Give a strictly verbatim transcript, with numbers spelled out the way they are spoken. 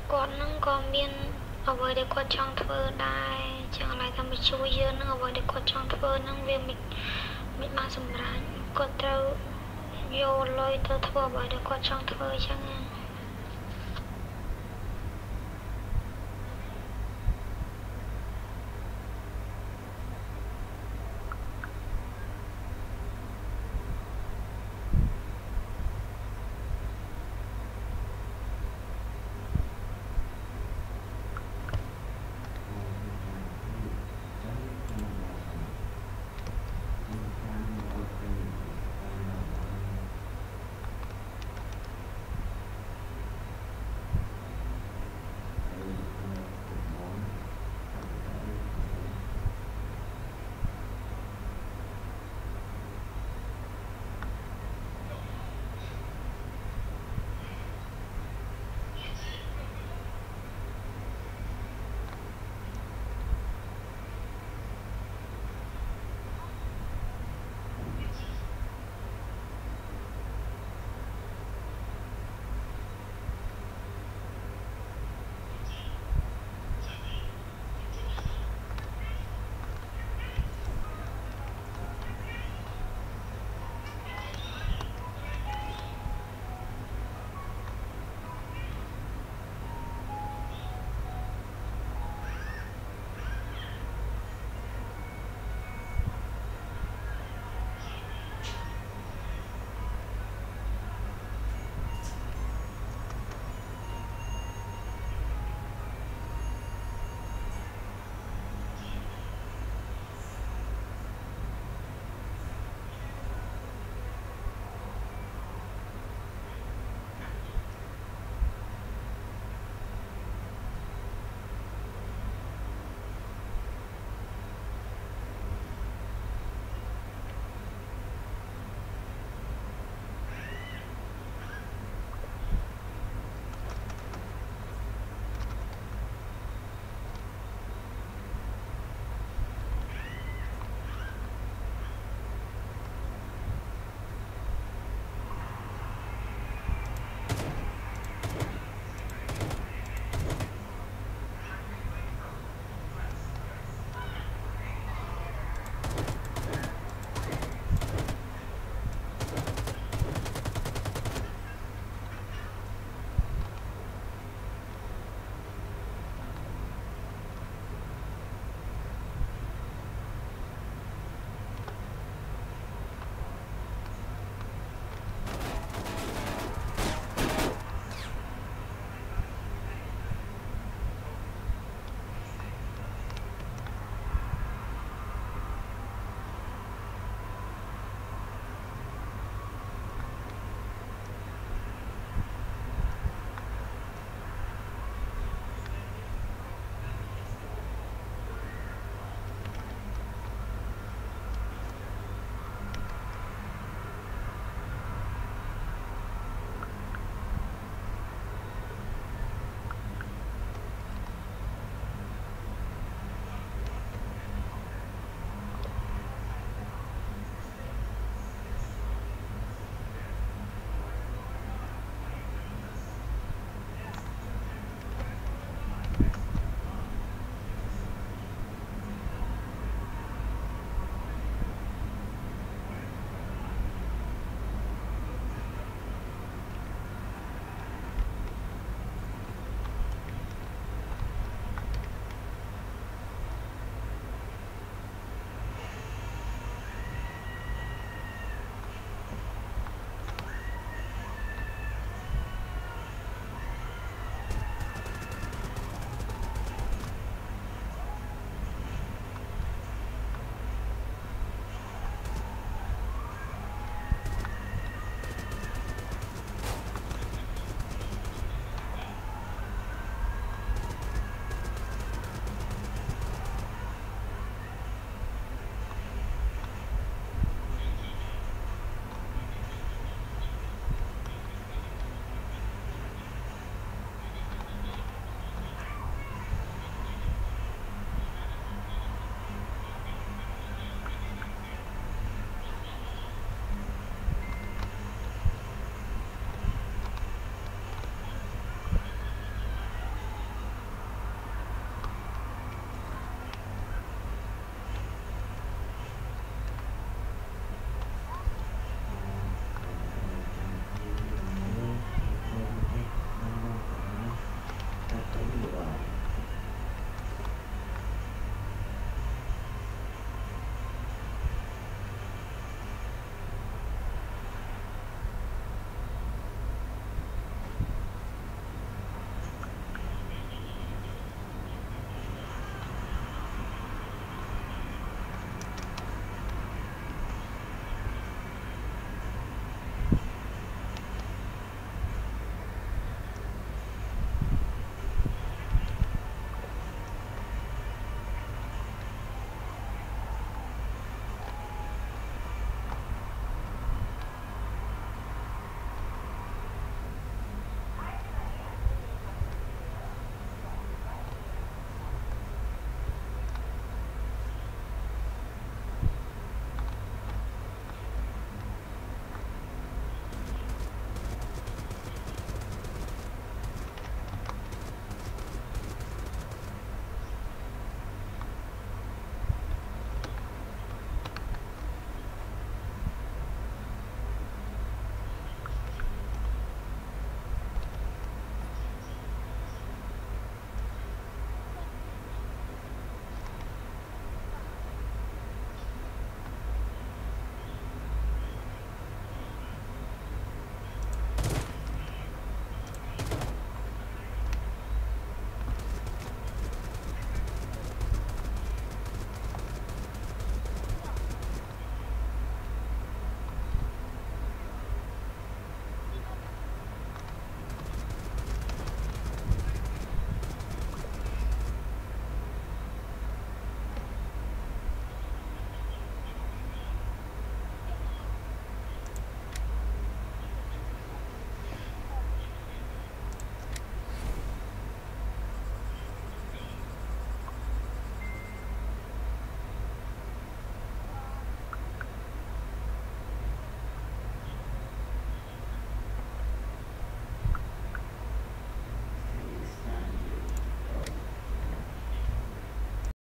គាត់នឹងក៏មានអ្វីដែលគាត់ចង់ធ្វើដែរចឹងឡើយថាមកជួយយើងនឹងអ្វីដែលគាត់ចង់ធ្វើនឹងវាមិនមិនបានសម្រេចគាត់ត្រូវយកលុយទៅធ្វើអ្វីដែលគាត់ចង់ធ្វើចឹងណា